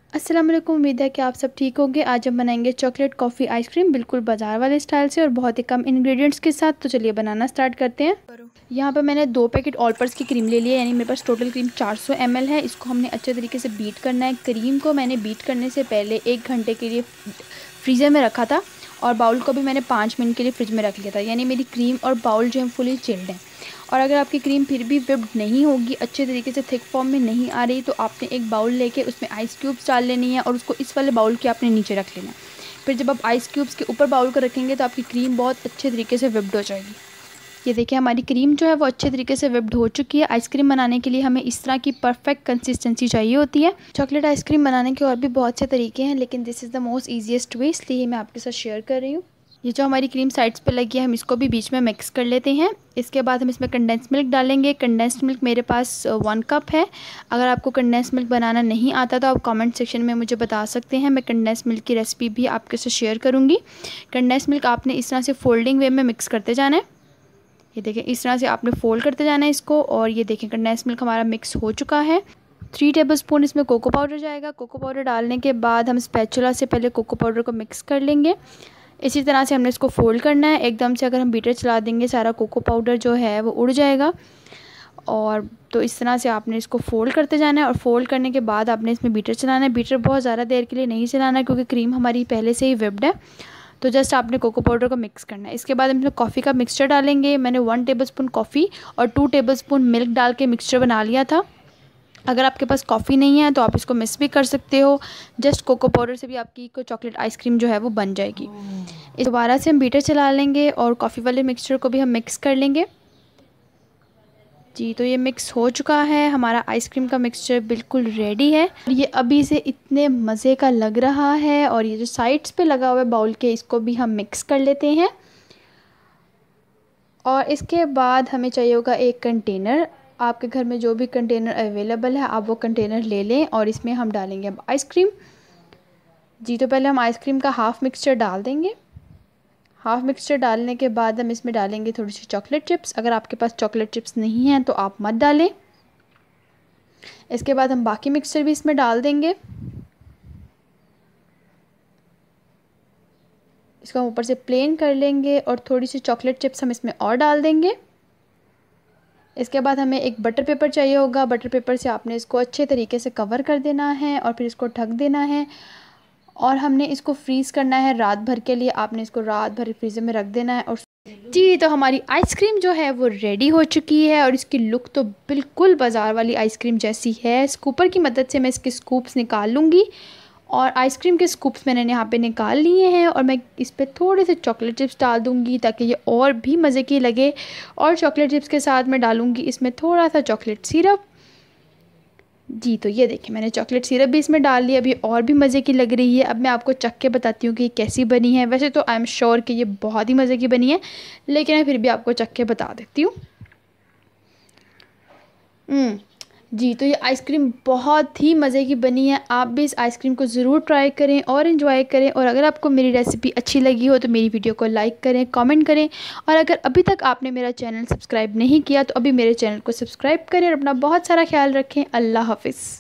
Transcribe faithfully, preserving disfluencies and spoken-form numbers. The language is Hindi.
अस्सलाम वालेकुम। उम्मीद है कि आप सब ठीक होंगे। आज हम बनाएंगे चॉकलेट कॉफ़ी आइसक्रीम बिल्कुल बाज़ार वाले स्टाइल से और बहुत ही कम इंग्रेडिएंट्स के साथ। तो चलिए बनाना स्टार्ट करते हैं। यहाँ पर मैंने दो पैकेट ऑलपर्स की क्रीम ले लिया, यानी मेरे पास टोटल क्रीम चार सौ एम एल है। इसको हमने अच्छे तरीके से बीट करना है। क्रीम को मैंने बीट करने से पहले एक घंटे के लिए फ्रीज़र में रखा था और बाउल को भी मैंने पाँच मिनट के लिए फ्रिज में रख लिया था, यानी मेरी क्रीम और बाउल जो है फुली चिल्ड है। और अगर आपकी क्रीम फिर भी विप्ड नहीं होगी, अच्छे तरीके से थिक फॉर्म में नहीं आ रही, तो आपने एक बाउल लेके उसमें आइस क्यूब्स डाल लेनी है और उसको इस वाले बाउल के आपने नीचे रख लेना है। फिर जब आप आइस क्यूब्स के ऊपर बाउल को रखेंगे तो आपकी क्रीम बहुत अच्छे तरीके से विप्ड हो जाएगी। ये देखिए हमारी क्रीम जो है वो अच्छे तरीके से विप्ड हो चुकी है। आइसक्रीम बनाने के लिए हमें इस तरह की परफेक्ट कंसिस्टेंसी चाहिए होती है। चॉकलेट आइसक्रीम बनाने के और भी बहुत से तरीके हैं, लेकिन this is the most easiest way, इसलिए मैं आपके साथ शेयर कर रही हूँ। ये जो हमारी क्रीम साइड्स पे लगी है, हम इसको भी बीच में मिक्स कर लेते हैं। इसके बाद हम इसमें कंडेंस मिल्क डालेंगे। कंडेंस्ड मिल्क मेरे पास वन कप है। अगर आपको कंडेंस मिल्क बनाना नहीं आता तो आप कमेंट सेक्शन में मुझे बता सकते हैं, मैं कंडेंस मिल्क की रेसिपी भी आपके साथ शेयर करूँगी। कंडेंस मिल्क आपने इस तरह से फोल्डिंग वे में मिक्स करते जाना है। ये देखें, इस तरह से आपने फोल्ड करते जाना है इसको। और ये देखें कंडेंस मिल्क हमारा मिक्स हो चुका है। थ्री टेबल स्पून इसमें कोको पाउडर जाएगा। कोको पाउडर डालने के बाद हम स्पैचुला से पहले कोको पाउडर को मिक्स कर लेंगे। इसी तरह से हमने इसको फोल्ड करना है। एकदम से अगर हम बीटर चला देंगे सारा कोको पाउडर जो है वो उड़ जाएगा। और तो इस तरह से आपने इसको फोल्ड करते जाना है और फोल्ड करने के बाद आपने इसमें बीटर चलाना है। बीटर बहुत ज़्यादा देर के लिए नहीं चलाना है क्योंकि क्रीम हमारी पहले से ही विप्ड है। तो जस्ट आपने कोको पाउडर को मिक्स करना है। इसके बाद हम इसमें कॉफ़ी का मिक्सचर डालेंगे। मैंने वन टेबल स्पून कॉफ़ी और टू टेबल स्पून मिल्क डाल के मिक्सचर बना लिया था। अगर आपके पास कॉफ़ी नहीं है तो आप इसको मिस भी कर सकते हो। जस्ट कोको पाउडर से भी आपकी को चॉकलेट आइसक्रीम जो है वो बन जाएगी। इस दोबारा से हम बीटर चला लेंगे और कॉफ़ी वाले मिक्सचर को भी हम मिक्स कर लेंगे। जी, तो ये मिक्स हो चुका है। हमारा आइसक्रीम का मिक्सचर बिल्कुल रेडी है। ये अभी से इतने मज़े का लग रहा है। और ये जो साइड्स पे लगा हुआ है बाउल के, इसको भी हम मिक्स कर लेते हैं। और इसके बाद हमें चाहिए होगा एक कंटेनर। आपके घर में जो भी कंटेनर अवेलेबल है आप वो कंटेनर ले लें और इसमें हम डालेंगे अब आइसक्रीम। जी, तो पहले हम आइसक्रीम का हाफ़ मिक्सचर डाल देंगे। हाफ़ मिक्सचर डालने के बाद हम इसमें डालेंगे थोड़ी सी चॉकलेट चिप्स। अगर आपके पास चॉकलेट चिप्स नहीं हैं तो आप मत डालें। इसके बाद हम बाकी मिक्सचर भी इसमें डाल देंगे। इसको हम ऊपर से प्लेन कर लेंगे और थोड़ी सी चॉकलेट चिप्स हम इसमें और डाल देंगे। इसके बाद हमें एक बटर पेपर चाहिए होगा। बटर पेपर से आपने इसको अच्छे तरीके से कवर कर देना है और फिर इसको ढक देना है। और हमने इसको फ्रीज़ करना है रात भर के लिए। आपने इसको रात भर फ्रीज़र में रख देना है। और जी, तो हमारी आइसक्रीम जो है वो रेडी हो चुकी है और इसकी लुक तो बिल्कुल बाज़ार वाली आइसक्रीम जैसी है। स्कूपर की मदद से मैं इसके स्कूप्स निकाल लूँगी और आइसक्रीम के स्कूप्स मैंने यहाँ पे निकाल लिए हैं। और मैं इस पर थोड़े से चॉकलेट चिप्स डाल दूँगी ताकि ये और भी मज़े की लगे। और चॉकलेट चिप्स के साथ मैं डालूँगी इसमें थोड़ा सा चॉकलेट सिरप। जी, तो ये देखिए मैंने चॉकलेट सिरप भी इसमें डाल लिया। अभी और भी मज़े की लग रही है। अब मैं आपको चख के बताती हूँ कि ये कैसी बनी है। वैसे तो आई एम श्योर कि ये बहुत ही मज़े की बनी है, लेकिन मैं फिर भी आपको चख के बता देती हूँ। जी, तो ये आइसक्रीम बहुत ही मज़े की बनी है। आप भी इस आइसक्रीम को ज़रूर ट्राई करें और इन्जॉय करें। और अगर आपको मेरी रेसिपी अच्छी लगी हो तो मेरी वीडियो को लाइक करें, कमेंट करें। और अगर अभी तक आपने मेरा चैनल सब्सक्राइब नहीं किया तो अभी मेरे चैनल को सब्सक्राइब करें और अपना बहुत सारा ख्याल रखें। अल्लाह हाफ़िज़।